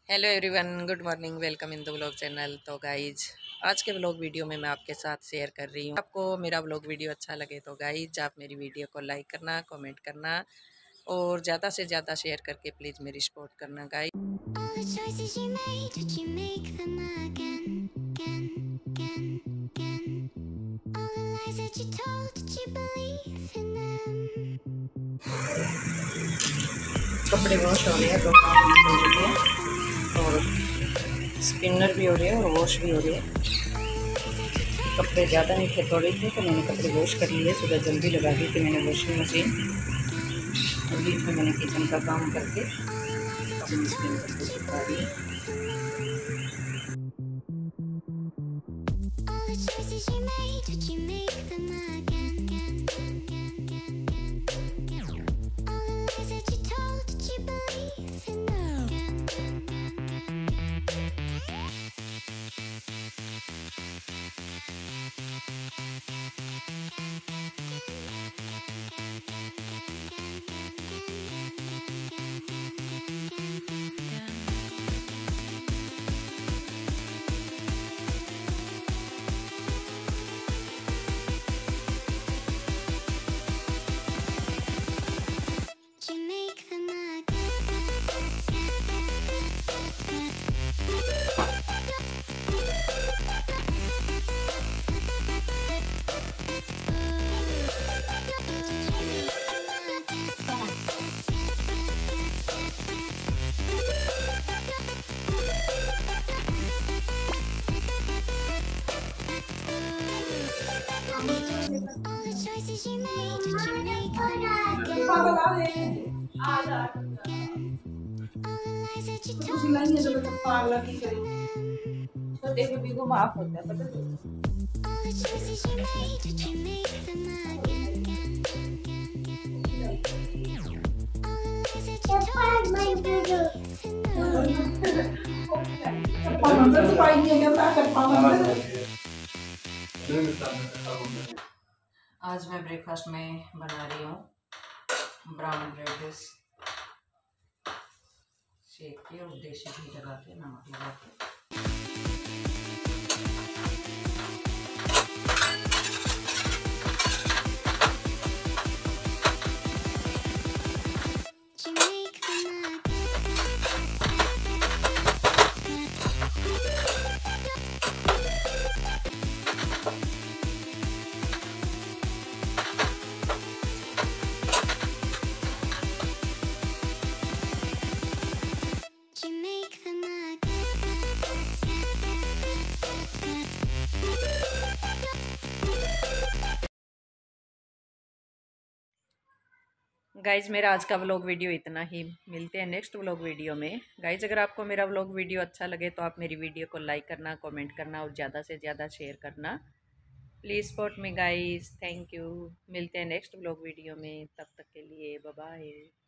Hello everyone, good morning, welcome in the vlog channel. तो guys, आज के vlog video में मैं आपके साथ शेयर कर रही हूँ। आपको मेरा व्लॉग वीडियो अच्छा लगे तो गाइज आप मेरी वीडियो को लाइक करना, कमेंट करना और ज़्यादा से ज़्यादा शेयर करके प्लीज़ मेरी सपोर्ट करना गाइज। कपड़े वॉश हो रहे हैं, 2 काम हो रही है और स्पिनर भी हो रही है और वॉश भी हो रही है। कपड़े ज़्यादा नहीं थे, थोड़े थे, तो मैंने कपड़े वॉश कर लिए। सुबह जल्दी लगा दी थी मैंने वॉशिंग मशीन और बीच में मैंने किचन का काम करके अपनी स्पिन करके सुखा दी। छोटे बेबी को माफ होता है, पता है। आज मैं ब्रेकफास्ट में बना रही हूँ ब्राउन ब्रेड शेक के और देसी घी लगा के, नमक लगा के। गाइज, मेरा आज का व्लॉग वीडियो इतना ही। मिलते हैं नेक्स्ट व्लॉग वीडियो में। गाइज, अगर आपको मेरा व्लॉग वीडियो अच्छा लगे तो आप मेरी वीडियो को लाइक करना, कमेंट करना और ज़्यादा से ज़्यादा शेयर करना। Please support me guys, thank you. मिलते हैं नेक्स्ट व्लॉग वीडियो में, तब तक के लिए बाय बाय।